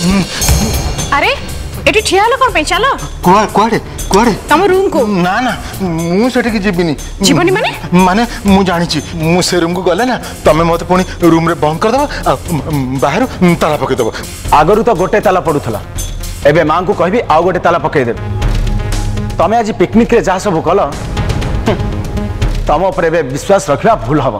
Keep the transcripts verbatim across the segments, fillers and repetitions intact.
अरे एटी ठिया हलो कोन पे चलो कुआड़े कुआड़े कुआड़े तम रूम को ना ना मु सेठी की जीविनी जीवनी माने माने मु जानी छी मु से रूम को गले ना तमे मते पुनी रूम रे बंद कर दबो बाहर ताला पके दबो आगरु तो गोटे ताला पडुथला एबे मां को कहबी आ गोटे ताला पके देबे तमे आज पिकनिक रे जा सब कल तम ऊपर एबे विश्वास रखिबा भूल हबो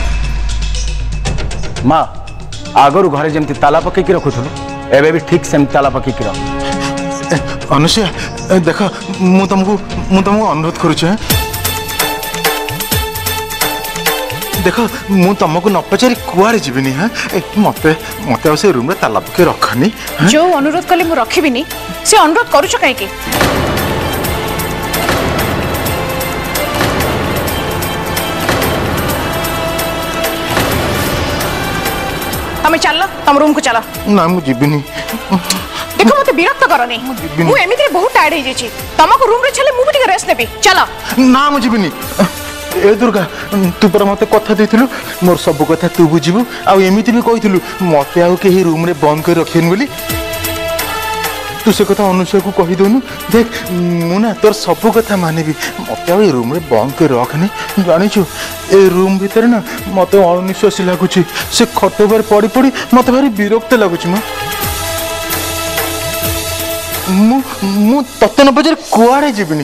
मां आगरु घरे जेमति ताला पके की रखुथलो एबे भी ठीक सेम ताला पके की रख अनुसुया देख मु तुमको मु तुमको अनुरोध करुचे देख मु तुमको न पचारि कुआड़े जीविनी हाँ मते मते से रूम रे ताला पके रखनी जो अनुरोध कले मु रखिबिनी से अनुरोध करूछ काहे की तमे चल तम रूम को चला ना मु जीविनी देखो मते विरक्त करनी मु एमिति बहुत टायर्ड हे जेची तमको रूम रे छले मु भी रेस्ट नेबी चला ना मु जीविनी ए दुर्गा तू पर मते कथा देथिलु मोर सब कथा तू बुझिबु आ एमिति भी कहिथिलु मते आ केही रूम रे बंद कर रखेन बोली तू से कथा अनुसय को कहि दोनु देख मु ना तोर सब कथा मानेबी मते आ रूम रे बंद कर रखनी जानि छु ए रूम भीतर ना मते अनिश्वासी लागुची से खट पर पड़ी पड़ी मते भारी विरक्त लागुची म मु मु ततन बजार कुआड़े जीविनी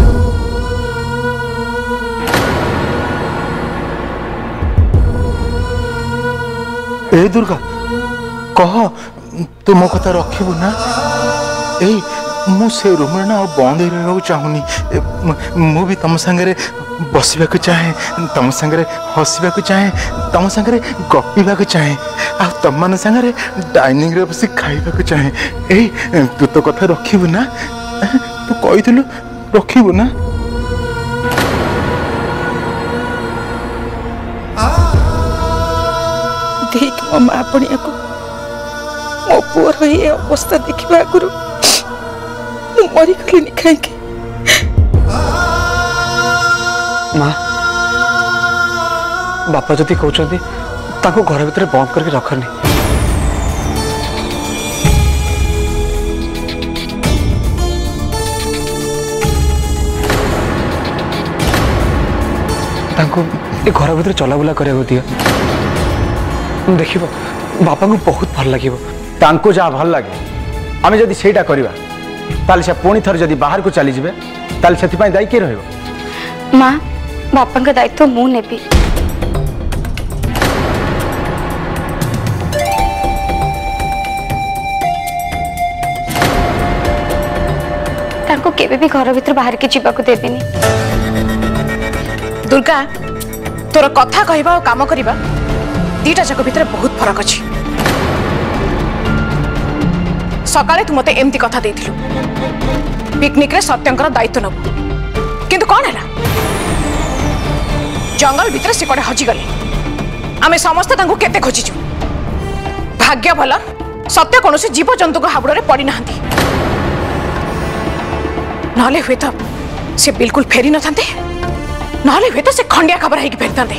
ए दुर्गा कह तू मो कथा रखिबु ना ए मु से रूम ना बंद रहबा चाहूनी मु भी तम संगे बसबा को चाहे तम संगे हसबा को चाहे तम संगे गपीबा को चाहे आ तम मन संगे डाइनिंग रे बसी खाइबा को चाहे ए तू तो कथा रखिबु ना तू कहिथिलु रखिबु ना देख मो माँ पड़िया को मो पुअर ये अवस्था देखा आगुरी मरी गली कहीं माँ बापा जदि कहते घर भीतर बंद करके रखनी घर भीतर चलाबुला करा दिया देख बापा को बहुत भल लगे जहाँ भल लगे आम जदि से से पुणी थर जदि बाहर को चली जाए ताल से दायी किए रही माँ बापा का दायित्व मु नेबी तांको केबे भी घर भीतर बाहर के जीवा को देबेनी दुर्गा तोर कथा कहबा और काम करबा दीटा जाक भीतर बहुत फरक अछि सकाळे तू मते एमती कथा देथिलु पिकनिक रे सत्यंकर दायित्व नब किंतु कोन हैला जंगल भीतर से कोडे हजी गले आमे समस्त तांको केते खोजिचु भाग्य भला सत्य कोनोसी जीव जंतु को हाबुड़ रे पड़ी नाहंती नहले हुए तो से बिल्कुल फेरी न थांते नहले हुए तो से खंडिया खबर है कि फेरी थांते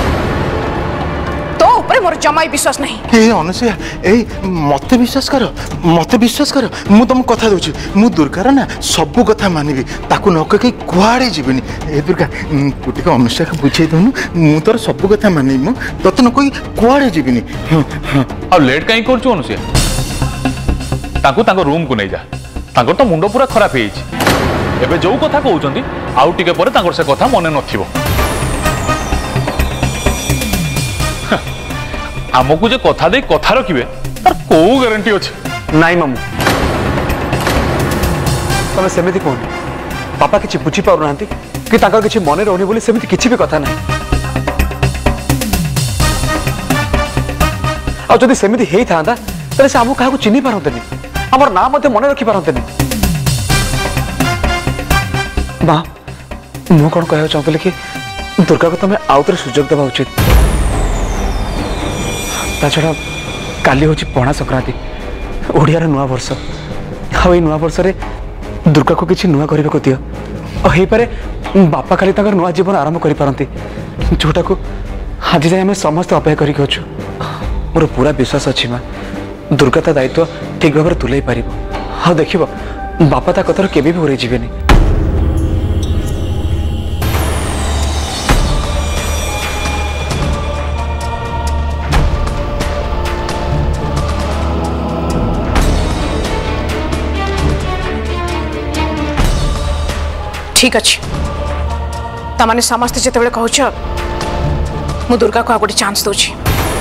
तो ऊपर मोर जमाई विश्वास नहीं ए अनुसया ए मते विश्वास कर मते विश्वास कर मु तुम कथा दोची मु दुर्गा ना सब कथा मानिबी ताकू न कहि कुआड़े जीवनी ए दुर्गा तू टिक अनुसया के बुझे दोनु मु तोर सब कथा मानिबी मु तत न कहि कुआड़े जीवनी हां हां अब लेट काई करछु अनुसया ताकू ताको रूम को नै जा ताको तो मुंडो पूरा खराब हे छि एबे जो कथा कहउचंती आउ टिके परे ताको से कथा मने नथिबो आमको जे कथा दे कथा रखिबे तार को गारंटी अछि नाई मामू तमे सेमिति कोन पापा किछि बुझी पाउ नांती कि ताकर किछि मने रहनी बोली सेमिति किछि भी कथा नै आ जदि सेमिति हेई थांदा तले से हमु काहा को चिन्हि पारंतनी हमर नाम मते मने रखि पारंतनी बा मु कोन कहय चाहतले कि दुर्गा को तमे आउतरे सुजोग देबा उचित ताछड़ा काली होची पणा संक्रांति ओडियार नुआ वर्ष आ नुआ वर्ष रे दुर्गा को किसी नुआ करने को दियो और हे पारे बापा खाली तंगर नुआ जीवन आरंभ करि पारंती जोटा को आज जाए आम समस्त अपेक्षा करिक अछु मोर पूरा विश्वास अछि मां दुर्गा ता दायित्व ठीक भाव तुलाई पार हाँ देख बापा ता कथार केबे भी उड़े जीवेनी ठीक अच्छे तमाने समस्ते जिते कहूच मु दुर्गा को आ गोटे चांस दूची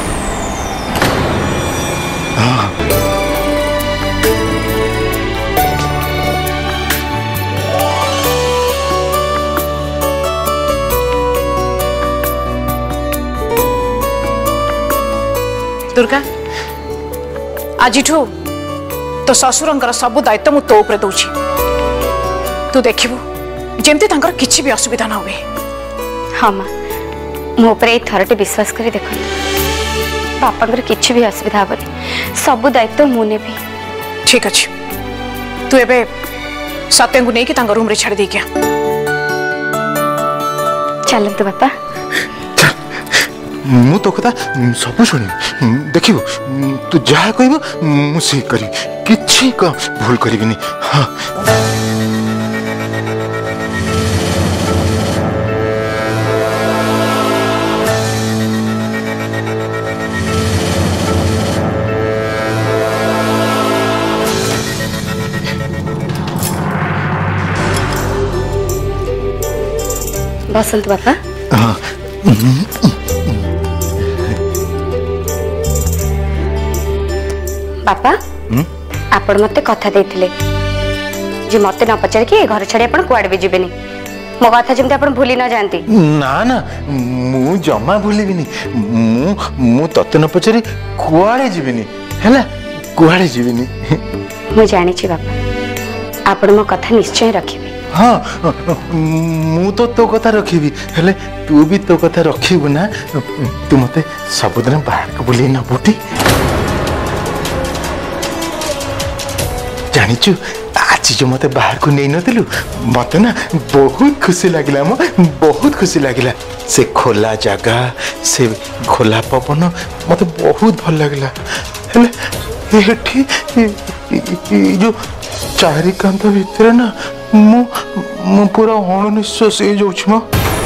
दुर्गा आज तो ससुरंकर सबू दायित्व मु तो उपरे दउची तू देखिबू जेमती तांकर किछि भी असुविधा ना हुए हाँ माँ मो पर ए थरटे विश्वास करी देख बापा किछि भी असुविधा हेनी सबू दायित्व मु नेबी ठीक अच्छे तू एबे सत्य को लेकिन रूम रे छाड़ दे क्या चलतु बापा मु तो कथा सब शुणी देखिबो तू जहा कहबो मु से करी किछि का भूल करिबिनी हां बसंत बापा बापा आपण मते कथा देथिले जे मते न पचार के घर छाड़ी आपण कुआडे भी जीवेनी मो कथा जमते आपण भूली न जानती ना ना मु जमा भूलिबिनी मु मु तते न पचारी कुआडे जीवेनी हैला कुआडे जीवेनी मु जानि छी बापा आपण मो कथा निश्चय रखिबे हाँ मु तो तो कथा रखी हेले तू भी तो कथा रखिबु ना तू मते सबुदिन बाहर को बुली न बुटी जानिचु आज जो मते बाहर को नहीं नथिलु मते ना बहुत खुशी लागिला म बहुत खुशी लागिला से खोला जगह से खोला पवन मते बहुत भल लागिला हेले एठी जो चारि कांत भितर ना मु मु पूरा अणनिश्वास हो जाउछ म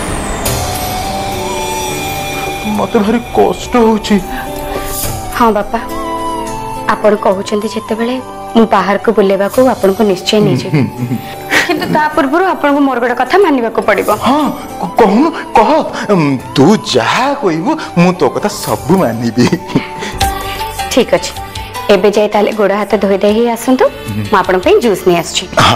मते भारी कष्ट होउची हाँ बापा आपण कहउचंती जेते बेले मु बाहर को बुलेबा को आपण को निश्चय नै जे किंतु ता पूर्व आपण को मोर गोटे कथा मानिबा को पड़िबो हां कहू कह तू जहा कहबो मु तो कथा सब मानिबी ठीक अछि एबे जाय ताले गोड़ा हाथ धोई दे ही आसंतु म आपण पे जूस नै आछी हां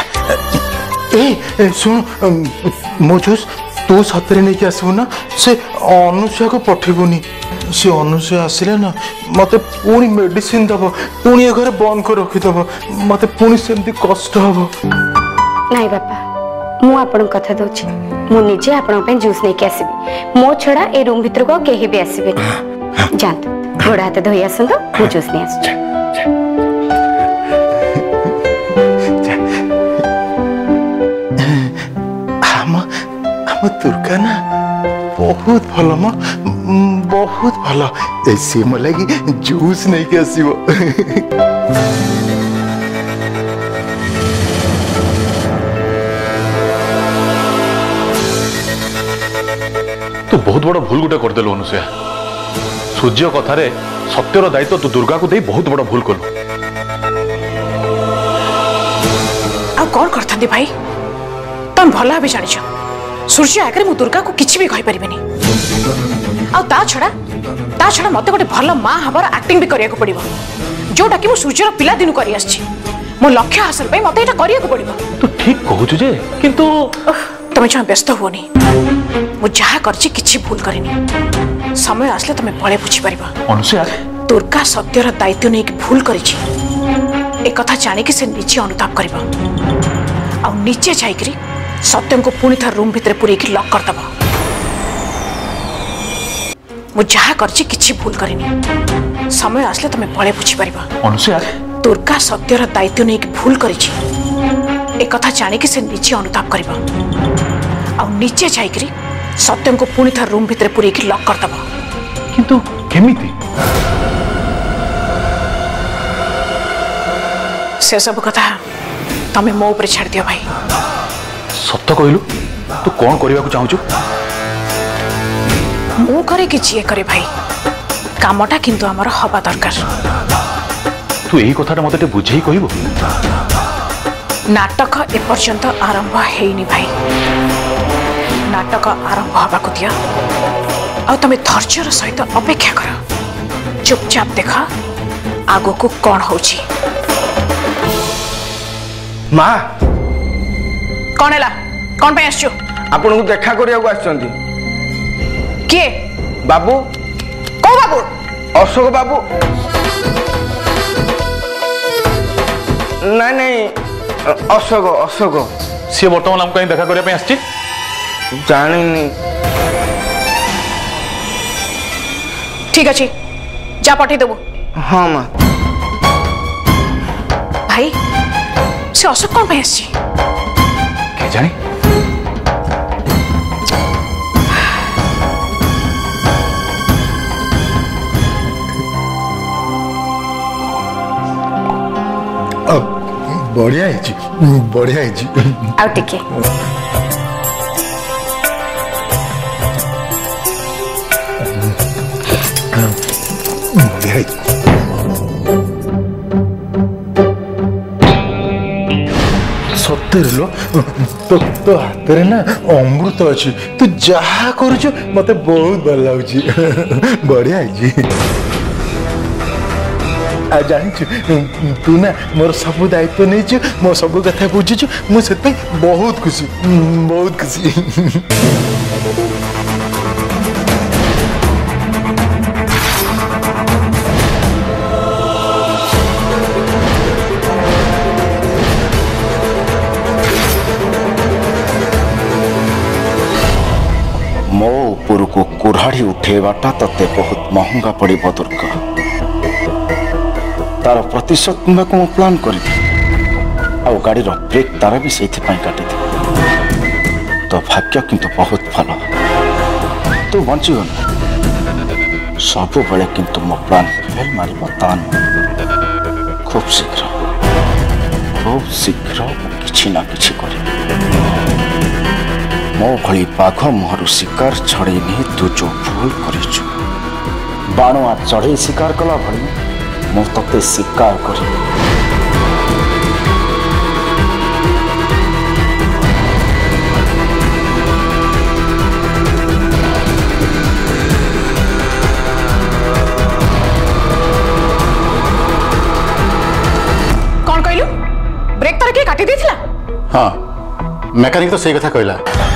ए सुन मो जूस तू सतरे नहीं आसबू ना से अनुसया को पठेबुनी से अनुसया आसिले ना मते पुणी मेडिसिन दब पुणी ए घर बंद कर रखिदब मते पुणी सेमती कष्ट हबो नाही बापा मु आपण कथा दोछि मु निजे आपण पे जूस नै के आसीबी मो छडा ए रूम भीतर को केही भी आसीबे जात गोड़ा हाथ धोई आसंतु मु जूस नै आछी दुर्गा ना बहुत भल म बहुत भल ऐसे म लगी जूस नहीं के आसीबो तू बहुत बड़ा भूल गोटे कर देलु अनुसया सूर्य कथारे सत्यर दायित्व तू दुर्गा को दे बहुत बड़ा भूल कलु आ कौन करथांदी भाई तुम भला भी जानिछ सूर्य आगे मु दुर्गा को किछि भी कहि परिबेनी आ ता छडा ता छडा मते गोटे भल मां हबार एक्टिंग भी करिया को पड़िबो जोटा कि मु सूर्यर पिला दिनु करि आछि मो लक्ष्य हासिल पई मते एटा करिया को पड़िबो तू ठीक कहू जे किंतु तुम जहाँ व्यस्त हुओनी मु जहा करछि किछि भूल करिनी समय आसले तुम पळे बुझी परिबा अनुसया दुर्गा सत्यर दायित्व नै कि भूल करिछि ए कथा जानि कि से निजे अनुताप करबा आ निचे जाइकरी सत्यम को पुणी थर रूम भितर पुरे लॉक कर दबा मु जहा करछि किछि भूल करिनी समय आसले तुम पळे बुझी परिबा अनुसया दुर्गा सत्यर दायित्व नै कि भूल करिछि ए कथा जानि कि से निजे अनुताप करबा आ निचे जाइकरी सत्यम को पुणी थर रूम भितर पुरे लॉक कर दबा किंतु केमिति से सब कथा तमें मो ऊपर छाड़ दियो भाई। सत्य कहलु तू कौन करने को चाहूचु? मु करे कि जी करे भाई कामटा किंतु हमर हवा दरकार। तू यही कथा मत बुझे कहबो? नाटक एपर्यंत आरंभ हेनी भाई। नाटक आरंभ हवा को दिया आ तमे धैर्यर सहित अपेक्षा कर। चुपचाप देख आगो को कौन होची। माँ कौन है कौन पे आसचो? आपन को देखा करिया को आछंती। के? बाबू। को बाबू? अशोक बाबू। नहीं नहीं अशोक अशोक। सी बर्तमान हमको कहीं देखा करने आसची? जानी। ठीक अच्छे जा पठे देबो। हाँ माँ। भाई से अशोक कौन पे आसची? के जानी? बढ़िया है बढ़िया है आउ टिके बढ़िया है। सत्तर लो तो तो हाथ रे ना अमृत अच्छी तू जहा करुच मत बहुत भल लगुच। बढ़िया है आ जानी तू ना मोर सब दायित्व नहीं मो सब कथा बुझीचु मुझे बहुत खुशी बहुत खुशी। मो ऊपर को कुराड़ी उठेवाटा तते बहुत महंगा पड़िबो दुर्गा। तार प्रतिशत को मु प्लान करी आ गाड़ी ब्रेक तार भी से काटी तो भाग्य किंतु बहुत भल तू बंचीगल सब बेले किंतु मो प्लान फेल मारिबो तान खूब शीघ्र खूब शीघ्र किछि ना किछि करी मो भली बाघ मुहरु शिकार छड़ेनी तू जो भूल करिछु बाणुआ चढ़े शिकार कला भली मु तते शिकार करी। कौन कहलु ब्रेक तार के काटी देथिला? हाँ मैकेनिक तो सही कथा कहला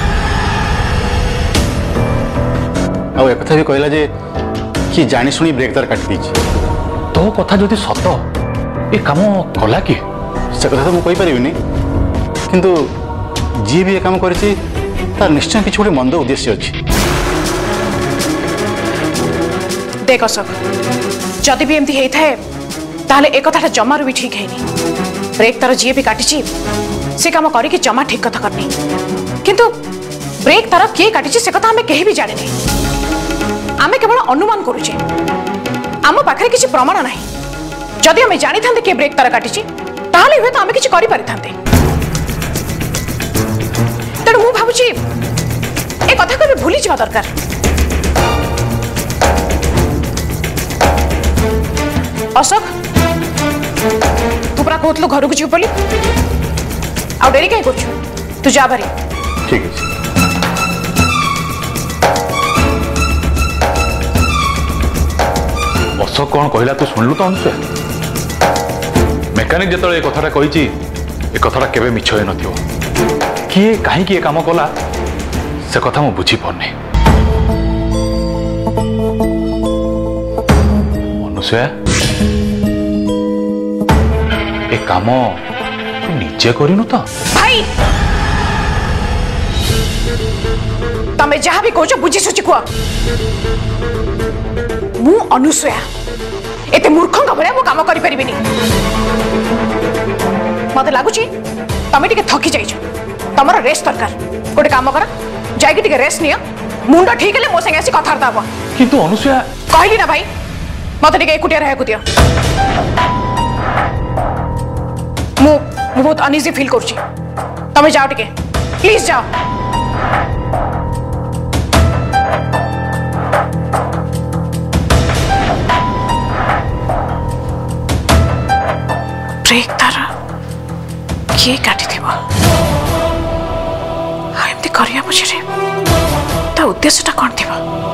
आ एक कथा भी कहला जे कि जानी सुनी ब्रेक तार काटी दीची। तो कथा जदि सत ए काम कला कि? से कथा तो मुझे कहीपरिनी किंतु जी भी ये काम करिछि तार निश्चय किसी गोटे मंद उद्देश्य अच्छी। देख अशोक जदि भी एमती होता है ताहले एक कथाटा जमारू भी ठीक है ब्रेक तार जी भी काटी से काम करके जमा ठीक कथा करनी किंतु ब्रेक तार किए काटी से कथा हमें कहीं भी जाने नहीं आमे केवल अनुमान करुचे आम पाखे किसी प्रमाण ना जदि आम जानी था किए ब्रेक तार काटी ताहले हुए तो आम किसी करि पारि थांते तेणु मु भाबुची ए कथा को भी भूली जावा दरकार। अशोक तू पूरा कहतलु घर को जीव बोली आ डेरी कहीं कर तू जा भारी। ठीक है अशोक कौन कहला तू शुणलु तो अनुसया मेकानिक जिते कथाटा कही ए कथाटा केबे मिछ होई नथियो किए कहीं किए काम कला से कथा मु बुझी पारनी। अनुसया ए काम तू निजे करिनु तो? भाई तमे जहाँ भी कहो बुझी सुझी कह मु अनुसया एते मूर्खंग भले मु काम करि परिबिनी। मते लागुची तमे टिके थकी जाइछो तमरो रेस्ट दरकार गोटे काम कर जाइके टिके रेस्ट नियो मुंड ठीक हेले मो संगे आसी कथार्ता हबो। किंतु अनुसया कहली ना भाई मते टिके एकुटिया रहै कुतियो मु मु बहुत अनइजी फील करूची तमे जाओ टिके प्लीज जाओ ब्रेक तार किए काटी थी एमती करिया पछरे ता उद्देश्यटा कौन थी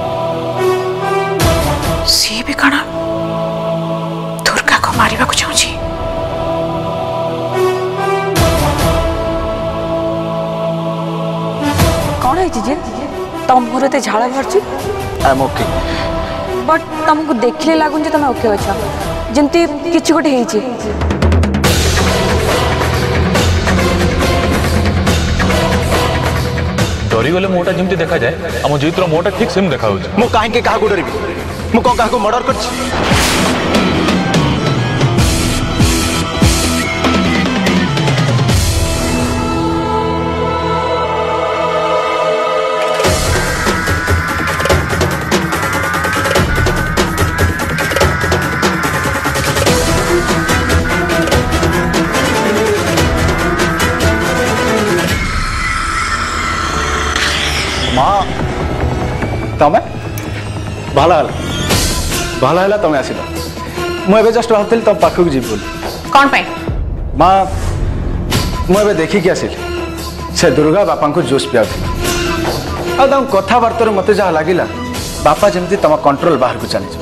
सी भी कण दुर्गा को मारिबा को चाहूची कौन है जी तुम मुहर ते झाड़ बाहर आई एम ओके बट तुमको देखले लागुन जे तुम ओके अच्छा जमती किछि गोटे हेची डरी गले मोटा जमती देखा जाए आम जीतर मोटा ठीक सेम देखा मु काहे के काहा को डरिबी मु को काहा को मर्डर करछि माँ तमें भला है भला है तमें आसिल मुझे जस्ट भावुली तुम पाखक जी बोली कौन पाई माँ मुझे देखिकी आसिल से दुर्गा बापा को जोश पिया आ कथबार्ता मत जहाँ लगे बापा जमी तुम कंट्रोल बाहर को चली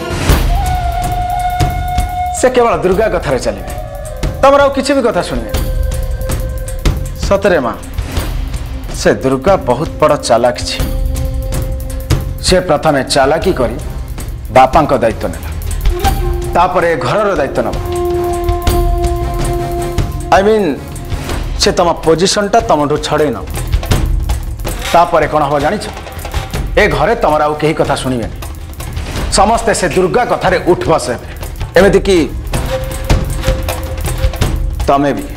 से केवल दुर्गा कथार चलिए तुम आ कि भी कथा शुणे सतरे माँ से दुर्गा बहुत बड़ चालाक छी से प्रथमे चालाकी करी बापा को दायित्व नेला तापरे घर दायित्व नब आई मीन से तुम पोजिशन टा तुम छड़े न तापरे कौन हम जान ए घरे तुम आउ कहीं कथा शुणे समस्ते से दुर्गा कथार उठ बस एमती कि तमें भी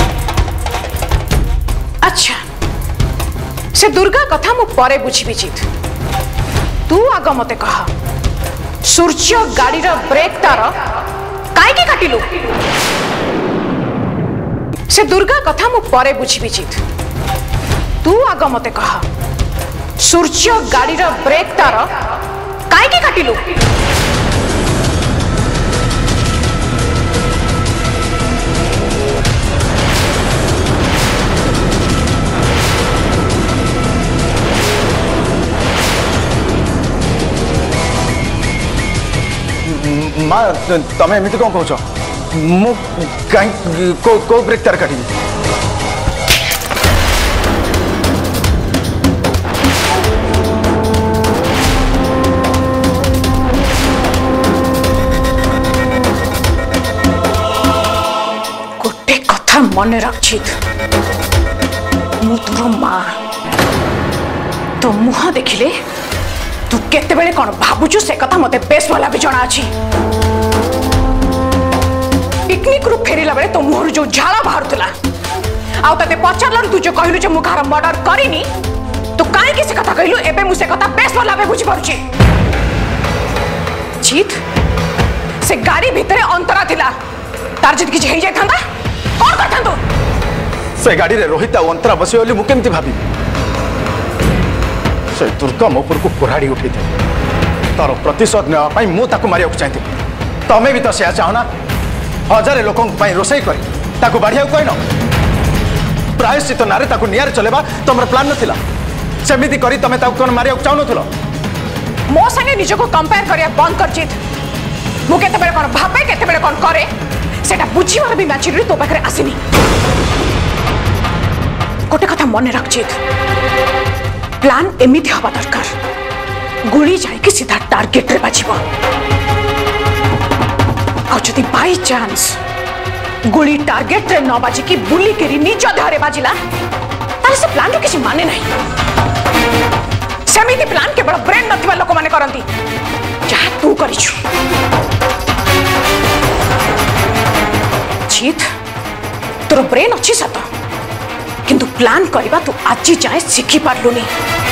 अच्छा से दुर्गा कथा मु परे बुझी जीत तू आग मते कह सूर्य गाड़ी रो ब्रेक तार काहे के काटिलु से दुर्गा कथा मु परे बुझी जीत तू आग मते कह सूर्य गाड़ी रो ब्रेक तार काहे के काटिलु माँ तमें एमती कौन कह मु को, को ब्रेक तार काटी गोटे कथा मन रखी मु तोर माँ तो मुह देखिले तू केते बेले कौन भाबुचु से कथा मते बेस वाला भी जଣା अछि पिकनिक रु फेरिला बेले तो मुहर जो झाला बाहरतला आउ तते पचारलर तू जो कहलु जे मु घर मर्डर करिनी तो काहे के से कथा कहलु एबे मु से कथा बेस वाला बे बुझी पारुची जीत से गाड़ी भितरे अंतरा थिला तार जद किछ हेई जाय थांदा कोन करथांदो से गाड़ी रे रोहित अंतरा बसी ओली मु केमती भाबी से दुर्गा मो पर को कुराड़ी उठी थे तार प्रतिशोध ने मु ताकू मारिया चाहती तमें भी तो से चाहना हजार लोक रोसई कर ताकू बाढ़िया कहन प्रायश्चित नारे ताकू नियार चलेबा तुम प्लान नथिला सेमिति करी तमे ताकू कोन मारिया चाहू नथिलो मो संगे निज को कंपेयर करिया बंद कर जीत मु केते बेले कोन भाबे केते बेले कोन करे सेटा बुझीबार भी मैच्योरिटी तो पाखरे आसीनी गोटे कथा मन रख जीत प्लान एमिति हवा दरकार गुली जाए कि सीधा टार्गेट रे बाजिबो आ जदि बाय चांस गुली टार्गेट रे न बाजी कि बुली केरी निज देहरे बाजिला ताले से प्लान रो किछि माने नाही सेमिति प्लान केवल ब्रेन नथिबा लोक माने करंती जहा तू करिछु जीत तोर ब्रेन अच्छी सत किंतु प्लान करबा तू आज जाए शिखी पारलुनी